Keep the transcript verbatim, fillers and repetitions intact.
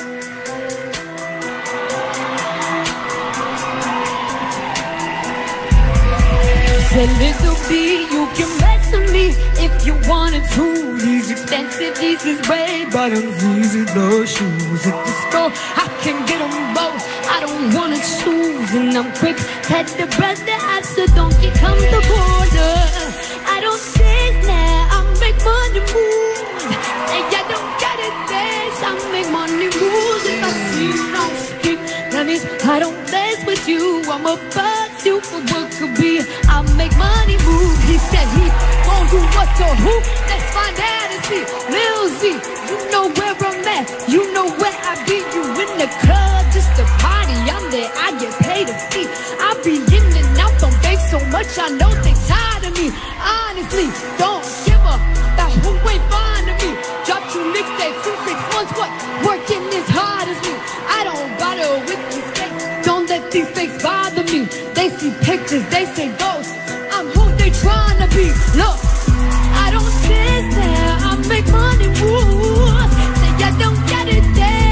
Say, little B, you can mess with me if you wanted to. These expensive Jesus way bottoms, easy those shoes. At the store, I can get them both. I don't wanna choose, and I'm quick. Had the brother ask the donkey come the border. I don't chase now, I make money move. Say I don't get it, dance, I make money move. If I see you don't speak, that means I don't dance with you. I'm a bust you for what could be. I make money move. He said he won't do what to who. Let's find out and see. Lil Z, you know where I'm at. You know where I be. You in the club just to party. I'm there, I get paid a fee. I be in and out on base so much I know they tired of me. Honestly, don't give a about who ain't fond of me. Drop two mixtapes, two six months, what? Working as hard as me. I don't bother with these fakes. Don't let these fakes bother me. They see pictures, they say ghosts. I'm who they trying to be. Look, I don't sit there, I make money move. Say I don't get it there.